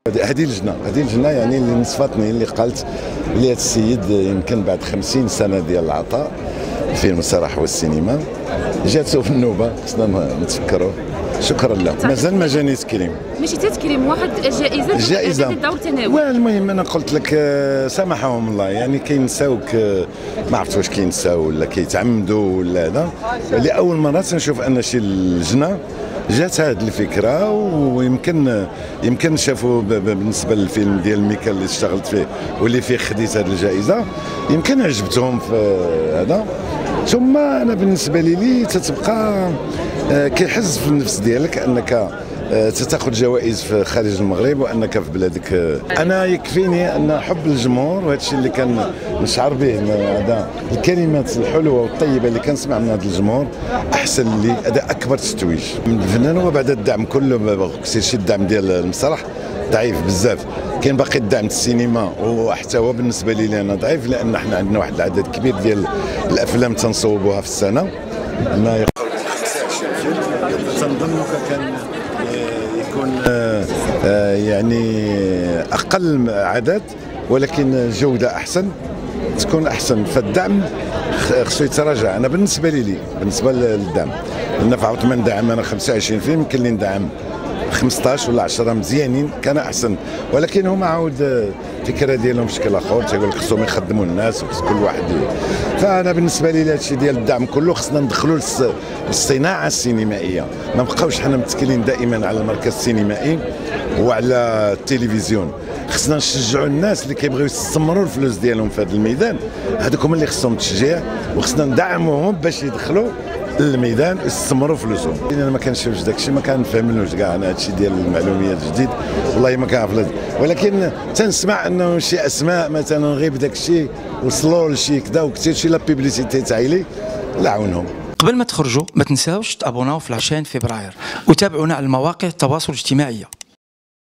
هذه اللجنه يعني اللي نصفتني، اللي قالت بلي هذا السيد يمكن بعد 50 سنه ديال العطاء في المسرح والسينما جاتو في النوبه، خصنا نتفكروا. شكرا له. مازال ما جاني تكريم، ماشي تكريم، واحد جائزه دور تناول. المهم انا قلت لك سامحهم الله، يعني كينساوك، ما عرفت واش كينساو ولا كيتعمدوا ولا هذا. لاول مره تنشوف ان شي لجنه جات هذه الفكره، ويمكن شافوا بالنسبه للفيلم ديال ميكا اللي اشتغلت فيه واللي فيه خديت هذه الجائزه، يمكن عجبتهم في هذا. ثم انا بالنسبه لي تتبقى كيحز في النفس ديالك انك تاخذ جوائز في خارج المغرب وانك في بلادك. انا يكفيني ان حب الجمهور، وهذا الشيء اللي كان نشعر به، هذا الكلمات الحلوه والطيبه اللي كنسمع من هذا الجمهور احسن لي، هذا اكبر تتويج من الفنان. وبعد الدعم كله كثير شي الدعم ديال المسرح ضعيف بزاف، كاين باقي الدعم السينما وحتى هو بالنسبه لي انا ضعيف، لان احنا عندنا واحد العدد كبير ديال الافلام تنصوبوها في السنه. ما تنظن كان يكون يعني اقل عدد ولكن جوده احسن، تكون احسن. فالدعم خصو يتراجع. انا بالنسبه للدعم، لان في عثمان دعم انا 25 فيلم، يمكن لي ندعم 15 ولا 10 مزيانين كان احسن، ولكن هما عاود الفكره ديالهم بشكل اخر، تيقول لك خصهم يخدموا الناس وخص كل واحد فانا بالنسبه لي هذا الشيء ديال الدعم كله خصنا ندخلوا للصناعه السينمائيه، ما نبقاوش حنا متكلين دائما على المركز السينمائي وعلى التلفزيون. خصنا نشجعوا الناس اللي كيبغيو يستثمروا الفلوس ديالهم في هذا الميدان، هذوك هما اللي خصهم تشجيع، وخصنا ندعموهم باش يدخلوا للميدان ويستثمروا فلوسهم. انا ما كنشوفش داك الشيء، ما كنفهملوش كاع انا هذا الشيء ديال المعلوميات الجديد، والله ما كنعرف، ولكن تنسمع انه شي اسماء مثلا غير بداك الشيء وصلوا لشي كذا وكثير شي لا بيبليسيتي تعيلي، الله يعاونهم. قبل ما تخرجوا ما تنساوش تابوناو في 20 فبراير وتابعونا على المواقع التواصل الاجتماعي.